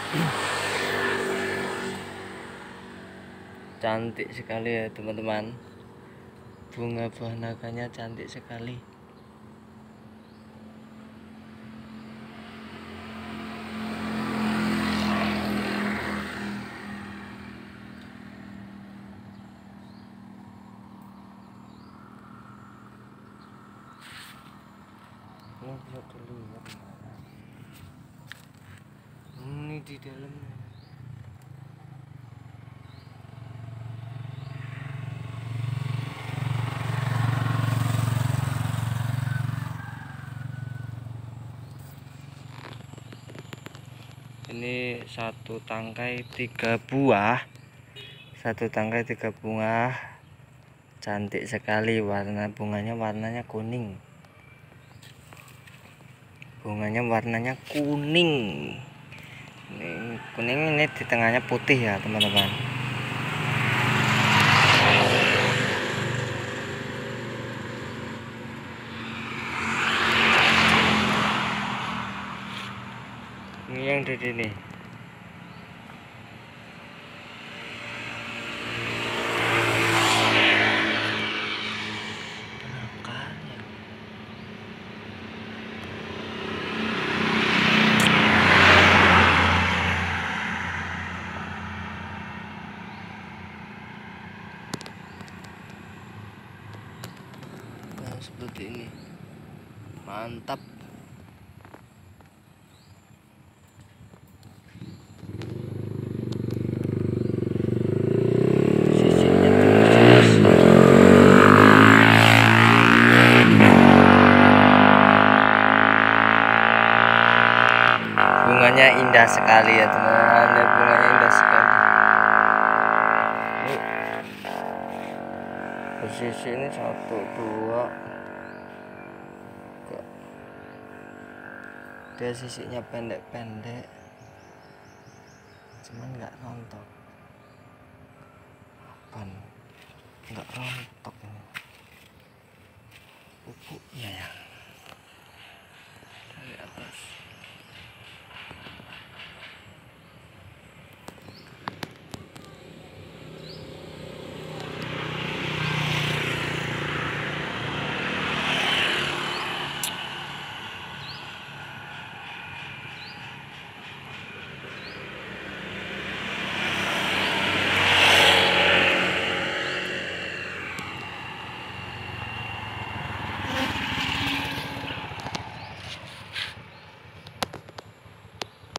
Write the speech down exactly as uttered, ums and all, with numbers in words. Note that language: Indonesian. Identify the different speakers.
Speaker 1: Cantik sekali ya teman-teman, bunga buah naganya cantik sekali. Ini bisa dilihat, ini di dalamnya. Ini satu tangkai tiga buah, satu tangkai tiga buah, cantik sekali. Warna bunganya warnanya kuning, bunganya warnanya kuning. Ini kuning, ini di tengahnya putih ya teman-teman. Ini yang di sini. Nah, seperti ini. Mantap. Bunganya indah sekali ya teman-teman, ya, bunganya indah sekali. Ini posisi ini satu dua tiga. Dia sisinya pendek-pendek, cuman nggak rontok. Apa nggak rontok ini pupuknya ya dari atas.